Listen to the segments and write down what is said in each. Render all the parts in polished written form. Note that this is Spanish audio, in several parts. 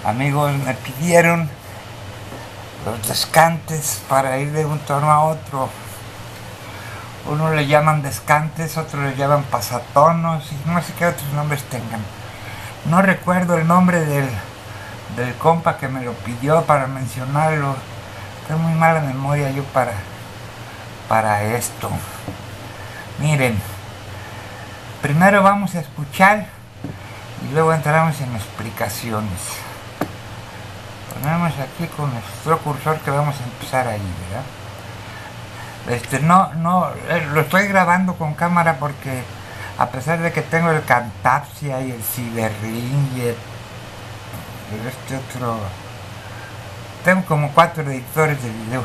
amigos me pidieron los descantes para ir de un tono a otro. Uno le llaman descantes, otros le llaman pasatonos y no sé qué otros nombres tengan. No recuerdo el nombre del compa que me lo pidió para mencionarlo. Tengo muy mala memoria yo para esto. Miren, primero vamos a escuchar y luego entramos en explicaciones. Ponemos aquí con nuestro cursor que vamos a empezar ahí, ¿verdad? No, lo estoy grabando con cámara porque a pesar de que tengo el Camtasia y el Cyberlink y este otro, tengo como 4 editores de video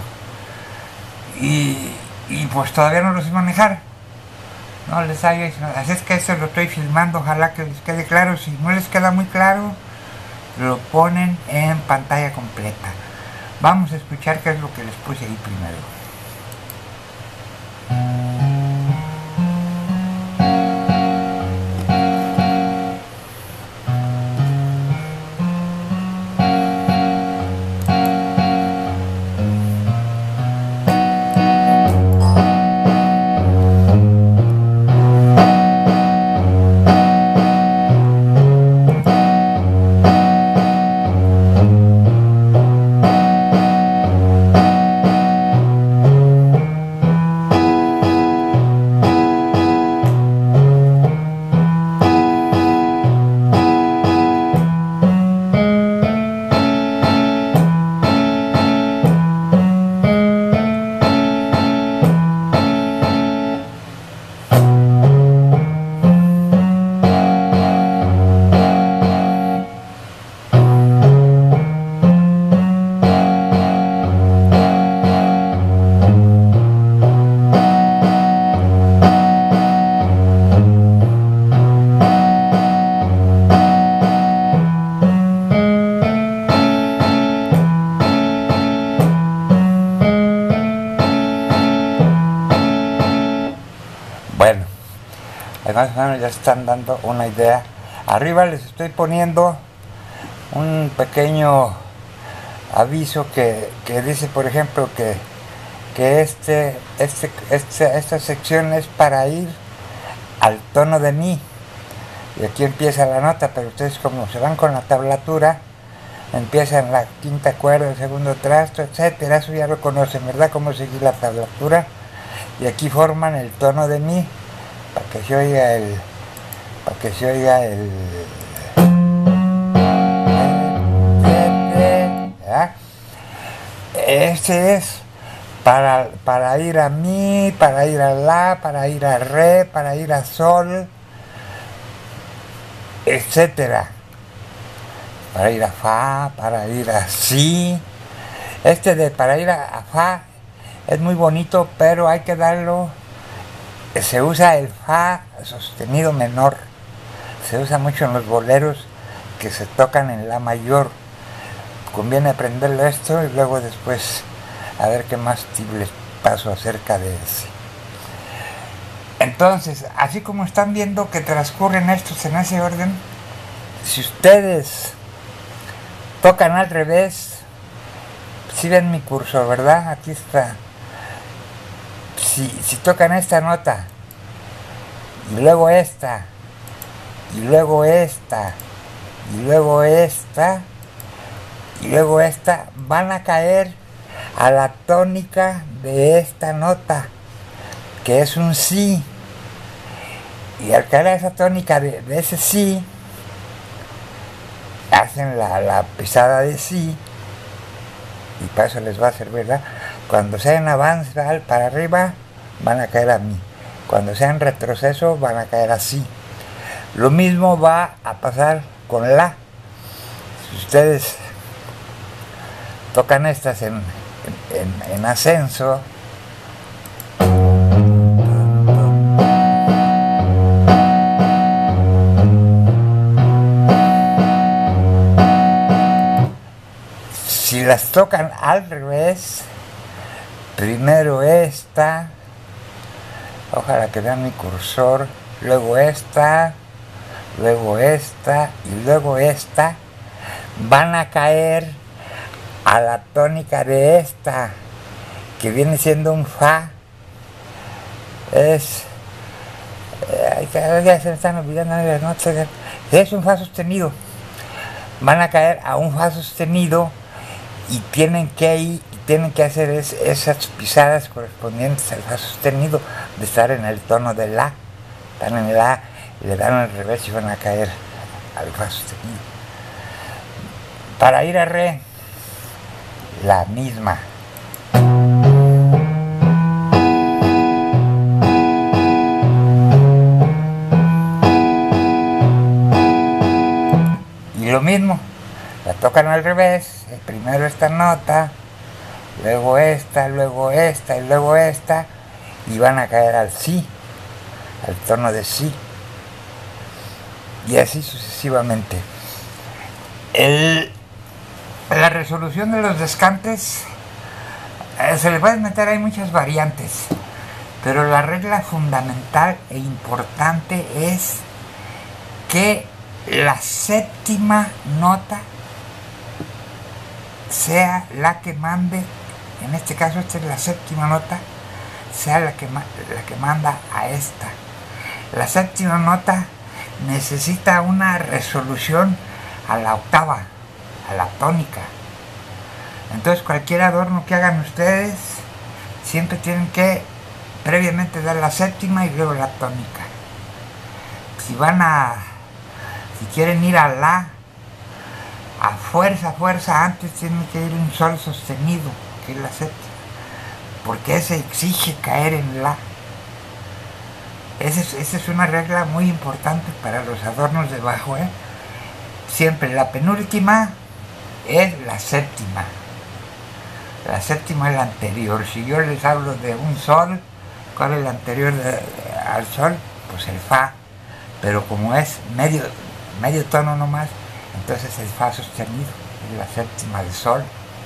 y pues todavía no los sé manejar. No les hallo, así es que eso lo estoy filmando, ojalá que les quede claro. Si no les queda muy claro, lo ponen en pantalla completa. Vamos a escuchar qué es lo que les puse ahí primero. Bueno, más o menos ya están dando una idea. Arriba les estoy poniendo un pequeño aviso que dice, por ejemplo, que esta sección es para ir al tono de mi. Y aquí empieza la nota, pero ustedes como se van con la tablatura, empiezan la quinta cuerda, el segundo trasto, etcétera. Eso ya lo conocen, ¿verdad? Cómo seguir la tablatura. Y aquí forman el tono de mi para que se oiga el ¿verdad? Este es para ir a mi, para ir a la, para ir a re, para ir a sol, etcétera. Para ir a fa, para ir a si. Para ir a fa es muy bonito, pero hay que darlo. Se usa el fa sostenido menor. Se usa mucho en los boleros que se tocan en la mayor. Conviene aprenderlo esto y luego después a ver qué más les paso acerca de ese. Entonces, así como están viendo que transcurren estos en ese orden, si ustedes tocan al revés, si ven mi cursor, ¿verdad? Aquí está. Si tocan esta nota, y luego esta, y luego esta, y luego esta, y luego esta, van a caer a la tónica de esta nota, que es un si. Y al caer a esa tónica de ese si, hacen la pisada de si, y para eso les va a servir, ¿verdad? Cuando sea en avance para arriba, van a caer a mi. Cuando sea en retroceso, van a caer así. Lo mismo va a pasar con la. Si ustedes tocan estas en ascenso, si las tocan al revés, primero esta, ojalá que vean mi cursor, luego esta y luego esta, van a caer a la tónica de esta, que viene siendo un fa. Es... cada día se me están olvidando las notas. Es un fa sostenido. Van a caer a un fa sostenido y tienen que hacer esas pisadas correspondientes al fa sostenido, de estar en el tono de la. Están en el la, le dan el revés y van a caer al fa sostenido. Para ir a re, la misma. Y lo mismo, la tocan al revés, primero esta nota, luego esta y luego esta, y van a caer al si, al tono de si, y así sucesivamente. La resolución de los descantes, se le pueden meter, hay muchas variantes, pero la regla fundamental e importante es que la séptima nota sea la que mande, en este caso esta es la séptima nota, sea la que manda a esta. La séptima nota necesita una resolución a la octava, a la tónica. Entonces cualquier adorno que hagan ustedes, siempre tienen que previamente dar la séptima y luego la tónica. Si quieren ir a la, a fuerza, antes tienen que ir un sol sostenido, que es la séptima, porque ese exige caer en la. Esa es una regla muy importante para los adornos de bajo, ¿eh? Siempre la penúltima es la séptima. La séptima es la anterior. Si yo les hablo de un sol, ¿cuál es la anterior al sol? Pues el fa. Pero como es medio tono nomás, entonces el fa sostenido es la séptima de sol.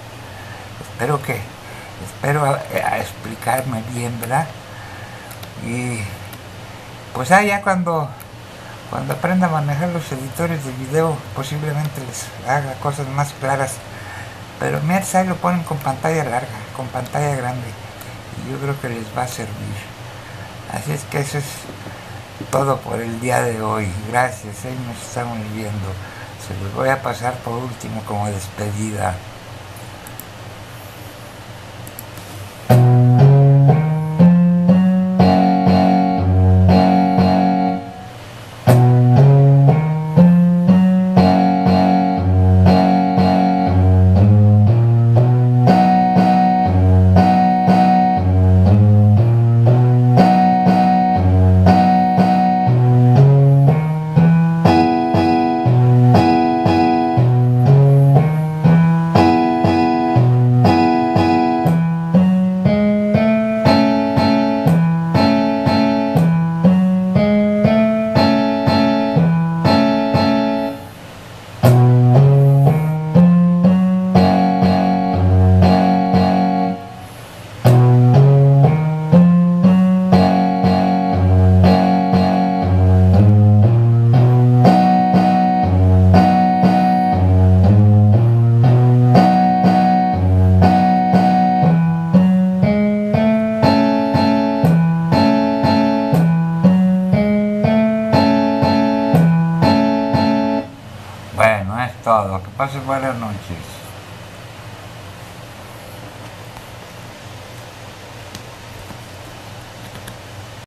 Espero explicarme bien, ¿verdad? Y pues ya cuando aprenda a manejar los editores de video, posiblemente les haga cosas más claras. Pero mientras ahí lo ponen con pantalla larga, con pantalla grande, y yo creo que les va a servir. Así es que eso es todo por el día de hoy. Gracias, ahí nos estamos viendo. Se los voy a pasar por último como despedida. Bueno, es todo. Que pasen buenas noches.